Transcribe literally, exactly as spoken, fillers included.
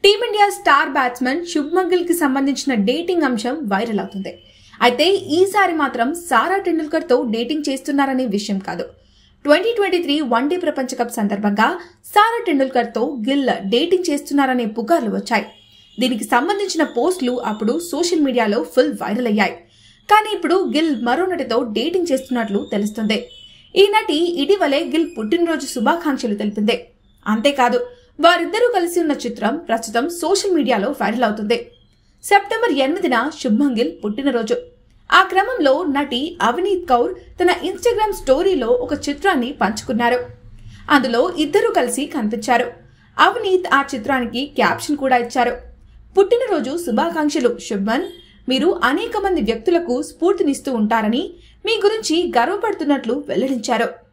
Team India star batsman Shubman Gill కి సంబంధించిన dating అంశం వైరల్ అవుతుంది. అయితే ఈసారి మాత్రం సారా టెండూల్కర్ తో డేటింగ్ చేస్తున్నారనే విషయం కాదు. ట్వంటీ ట్వంటీ త్రీ వన్డే ప్రపంచ కప్ సందర్భంగా సారా టెండూల్కర్ తో గిల్ డేటింగ్ చేస్తున్నారనే పుకార్లు వచ్చాయి. దీనికి సంబంధించిన పోస్టులు అప్పుడు సోషల్ మీడియాలో ఫుల్ వైరల్ అయ్యాయి. కానీ ఇప్పుడు గిల్ మరో నటితో డేటింగ్ చేస్తున్నట్లు తెలుస్తుంది. ఈ నటి ఇటీవలే గిల్ పుట్టినరోజు శుభాకాంక్షలు తెలిపింది. అంతేకాదు, వారిద్దరూ కలిసి ఉన్న చిత్రం ప్రస్తుతం సోషల్ మీడియాలో వైరల్ అవుతుంది. సెప్టెంబర్ ఎనిమిదిన శుభ్మన్ గిల్ పుట్టినరోజు. ఆ క్రమంలో నటి అవనీత్ కౌర్ తన ఇన్స్టాగ్రామ్ స్టోరీలో ఒక చిత్రాన్ని పంచుకున్నారు. అందులో ఇద్దరూ కలిసి కనిపించారు. అవనీత్ ఆ చిత్రానికి క్యాప్షన్ కూడా ఇచ్చారు. పుట్టినరోజు శుభాకాంక్షలు శుభ్మన్, మీరు అనేక మంది వ్యక్తులకు స్ఫూర్తినిస్తూ ఉంటారని, మీ గురించి గర్వపడుతున్నట్లు వెల్లడించారు.